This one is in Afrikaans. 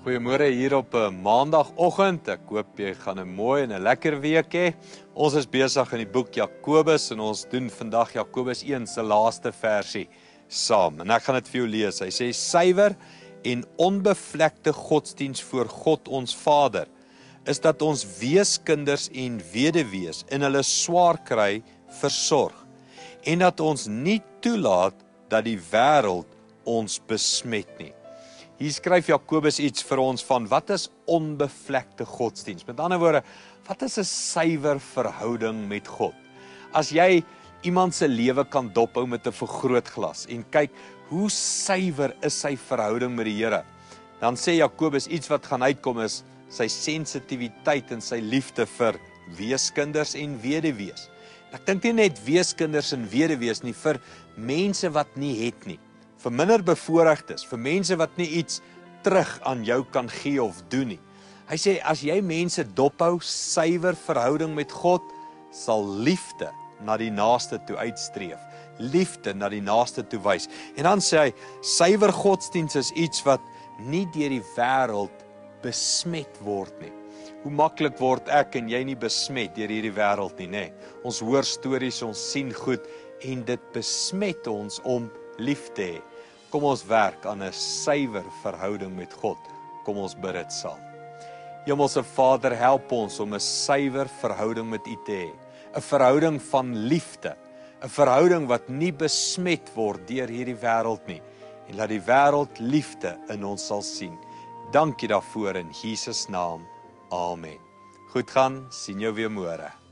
Goeiemôre hier op 'n maandagoggend. Ek hoop jy gaan 'n mooi en 'n lekker week hê. Ons is besig in die boek Jakobus en ons doen vandag Jakobus 1 se laaste versie saam. En ek gaan dit vir jou lees. Hy sê suiwer en onbevlekte godsdiens voor God ons Vader is dat ons weeskinders en weduwees in hulle swaar kry versorg en dat ons nie toelaat dat die wêreld ons besmet nie. Hier skryf Jakobus iets vir ons van wat is onbevlekte godsdiens. Met ander woorde, wat is 'n suiwer verhouding met God? As jy iemand se lewe kan dophou met 'n vergrootglas en kyk hoe suiwer is sy verhouding met die Here, dan sê Jakobus iets wat gaan uitkom is sy sensitiwiteit en sy liefde vir weeskinders en weduwees. Ek dink nie net weeskinders en weduwees nie, vir mense wat nie het nie. Vir minderbevoorregtes, vir mense wat nie iets terug aan jou kan gee of doen nie. Hy sê, as jy mense dophou, suiwer verhouding met God, sal liefde na die naaste toe uitstreef. Liefde na die naaste toe wys. En dan sê hy, suiwer godsdiens is iets wat nie deur die wêreld besmet word nie. Hoe maklik word ek en jy nie besmet deur hierdie wêreld nie, nê? Ons hoor stories, ons sien goed, en dit besmet ons om lief te hê. Kom ons werk aan 'n suiwer verhouding met God. Kom ons bid dit saam. Hemelse Vader, help ons om 'n suiwer verhouding met U te hê. 'n Verhouding van liefde. 'n Verhouding wat nie besmet word deur hierdie wêreld nie. En laat die wêreld liefde in ons sal sien. Dankie daarvoor in Jesus naam. Amen. Goed gaan, sien jou weer môre.